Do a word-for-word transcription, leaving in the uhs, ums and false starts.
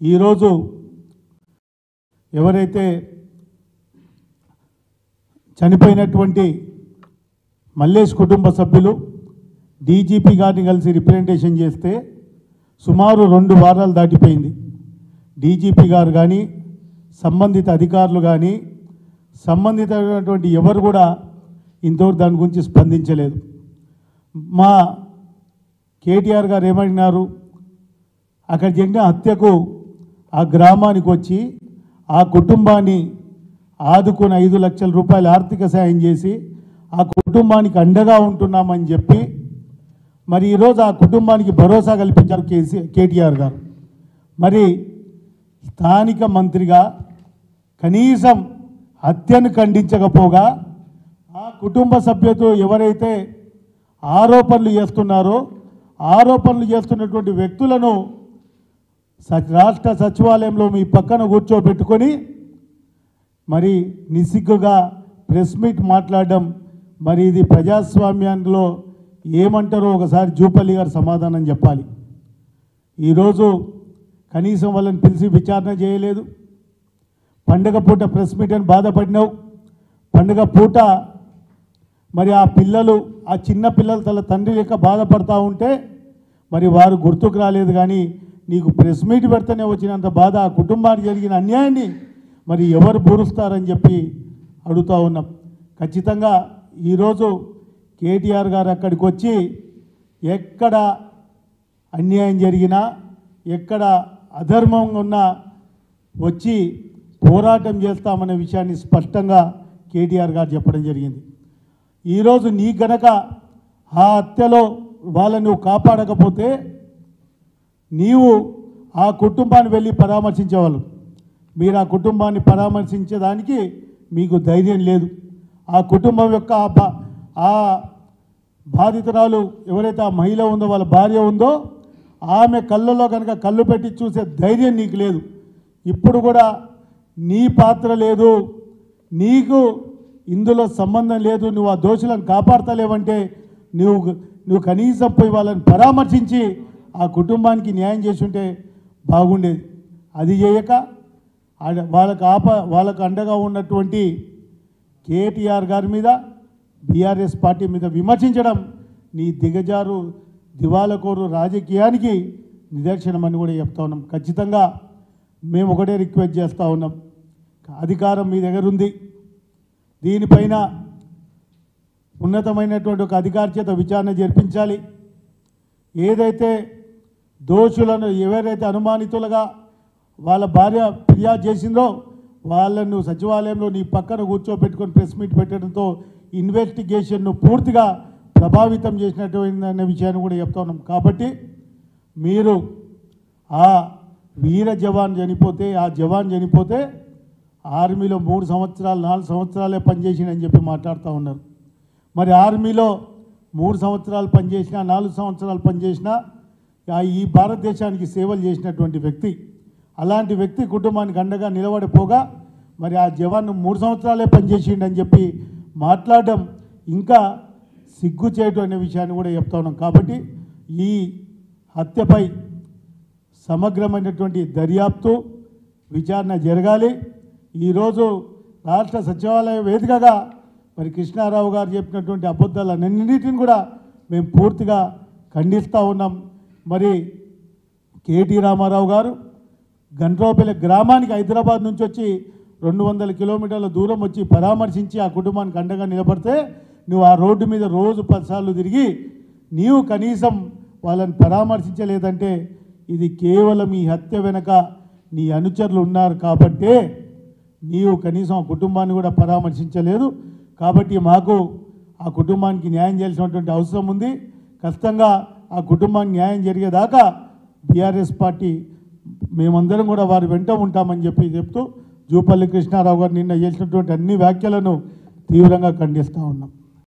ఈరోజు ఎవరైతే చనిపోయినటువంటి మల్లేష్ కుటుంబ సభ్యులు డీజీపీ గారిని కలిసి రిప్రజెంటేషన్ చేస్తే సుమారు రెండు వారాలు దాటిపోయింది. డీజీపీ గారు కానీ సంబంధిత అధికారులు కానీ సంబంధితమైనటువంటి ఎవరు కూడా ఇంతవరకు దాని గురించి స్పందించలేదు. మా కేటీఆర్ గారు ఏమడినారు, అక్కడ జరిగిన హత్యకు ఆ గ్రామానికి వచ్చి ఆ కుటుంబాన్ని ఆదుకుని ఐదు లక్షల రూపాయల ఆర్థిక సాయం చేసి ఆ కుటుంబానికి అండగా ఉంటున్నామని చెప్పి మరి ఈరోజు ఆ కుటుంబానికి భరోసా కల్పించారు కేసీ కేటీఆర్ గారు. మరి స్థానిక మంత్రిగా కనీసం హత్యను ఖండించకపోగా ఆ కుటుంబ సభ్యులతో ఎవరైతే ఆరోపణలు చేస్తున్నారో ఆరోపణలు చేస్తున్నటువంటి వ్యక్తులను రాష్ట్ర సచివాలయంలో మీ పక్కన కూర్చోబెట్టుకొని మరి నిస్సిగ్గుగా ప్రెస్ మీట్ మాట్లాడడం, మరి ఇది ప్రజాస్వామ్యంలో ఏమంటారో ఒకసారి జూపల్లి గారు సమాధానం చెప్పాలి. ఈరోజు కనీసం వాళ్ళని పిలిచి విచారణ చేయలేదు. పండగ పూట ప్రెస్ మీట్ అని బాధపడినావు. పండగ పూట మరి ఆ పిల్లలు ఆ చిన్న పిల్లలు తన తండ్రి లెక్క బాధపడతా ఉంటే మరి వారు గుర్తుకు రాలేదు. కానీ నీకు ప్రెస్ మీట్ పెడితేనే వచ్చినంత బాధ, ఆ కుటుంబానికి జరిగిన అన్యాయాన్ని మరి ఎవరు పూరుస్తారని చెప్పి అడుగుతూ ఉన్నాం. ఖచ్చితంగా ఈరోజు కేటీఆర్ గారు అక్కడికి వచ్చి ఎక్కడ అన్యాయం జరిగినా ఎక్కడ అధర్మంగా ఉన్నా వచ్చి పోరాటం చేస్తామనే విషయాన్ని స్పష్టంగా కేటీఆర్ గారు చెప్పడం జరిగింది. ఈరోజు నీ గనక ఆ హత్యలో వాళ్ళని నువ్వు కాపాడకపోతే నీవు ఆ కుటుంబాన్ని వెళ్ళి పరామర్శించేవాళ్ళు. మీరు ఆ కుటుంబాన్ని పరామర్శించేదానికి మీకు ధైర్యం లేదు. ఆ కుటుంబం యొక్క ఆ బాధితురాలు ఎవరైతే ఆ మహిళ ఉందో, వాళ్ళ భార్య ఉందో, ఆమె కళ్ళలో కనుక కళ్ళు పెట్టి చూసే ధైర్యం నీకు లేదు. ఇప్పుడు కూడా నీ పాత్ర లేదు, నీకు ఇందులో సంబంధం లేదు, నువ్వు ఆ దోషులను కాపాడతలేవంటే నువ్వు నువ్వు కనీసం పోయి వాళ్ళని పరామర్శించి ఆ కుటుంబానికి న్యాయం చేసి ఉంటే బాగుండేది. అది చేయక వాళ్ళకు ఆప వాళ్ళకు అండగా ఉన్నటువంటి కేటీఆర్ గారి మీద బీఆర్ఎస్ పార్టీ మీద విమర్శించడం నీ దిగజారు దివాలకోరు రాజకీయానికి నిదర్శనమని కూడా చెప్తా ఉన్నాం. ఖచ్చితంగా మేము ఒకటే రిక్వెస్ట్ చేస్తూ ఉన్నాం, అధికారం మీ దగ్గర ఉంది, దీనిపైన ఉన్నతమైనటువంటి ఒక అధికారి చేత విచారణ జరిపించాలి. ఏదైతే దోషులను ఎవరైతే అనుమానితులుగా వాళ్ళ భార్య ఫిర్యాదు చేసిందో వాళ్ళను సచివాలయంలో నీ పక్కన కూర్చోబెట్టుకొని ప్రెస్ మీట్ పెట్టడంతో ఇన్వెస్టిగేషన్ను పూర్తిగా ప్రభావితం చేసినటువంటి విషయాన్ని కూడా చెప్తా ఉన్నాం. కాబట్టి మీరు ఆ వీర జవాన్ చనిపోతే ఆ జవాన్ చనిపోతే ఆర్మీలో మూడు సంవత్సరాలు నాలుగు సంవత్సరాలే పనిచేసిందని చెప్పి మాట్లాడుతూ ఉన్నారు. మరి ఆర్మీలో మూడు సంవత్సరాలు పనిచేసినా నాలుగు సంవత్సరాలు పనిచేసినా ఈ భారతదేశానికి సేవలు చేసినటువంటి వ్యక్తి, అలాంటి వ్యక్తి కుటుంబానికి అండగా నిలబడిపోగా మరి ఆ జవాన్ మూడు సంవత్సరాలే పనిచేసిండని చెప్పి మాట్లాడడం ఇంకా సిగ్గు చేయటం అనే విషయాన్ని కూడా చెప్తా ఉన్నాం. కాబట్టి ఈ హత్యపై సమగ్రమైనటువంటి దర్యాప్తు విచారణ జరగాలి. ఈరోజు రాష్ట్ర సచివాలయ వేదికగా మరి కృష్ణారావు గారు చెప్పినటువంటి అబద్ధాలన్నింటిని కూడా మేము పూర్తిగా ఖండిస్తూ ఉన్నాం. మరి కేటీ రామారావు గారు గండ్రోపల్లి గ్రామానికి హైదరాబాద్ నుంచి వచ్చి రెండు వందల కిలోమీటర్ల దూరం వచ్చి పరామర్శించి ఆ కుటుంబానికి అండగా నిలబడితే నువ్వు ఆ రోడ్డు మీద రోజు పదిసార్లు తిరిగి నీవు కనీసం వాళ్ళని పరామర్శించలేదంటే ఇది కేవలం ఈ హత్య వెనక నీ అనుచరులు ఉన్నారు కాబట్టే నీవు కనీసం ఆ కుటుంబాన్ని కూడా పరామర్శించలేదు. కాబట్టి మాకు ఆ కుటుంబానికి న్యాయం చేయాల్సినటువంటి అవసరం ఉంది. ఖచ్చితంగా ఆ కుటుంబానికి న్యాయం జరిగేదాకా బీఆర్ఎస్ పార్టీ మేమందరం కూడా వారి వెంట ఉంటామని చెప్పి చెప్తూ జూపల్లి కృష్ణారావు గారు నిన్న చేసినటువంటి అన్ని వ్యాఖ్యలను తీవ్రంగా ఖండిస్తూ ఉన్నాం.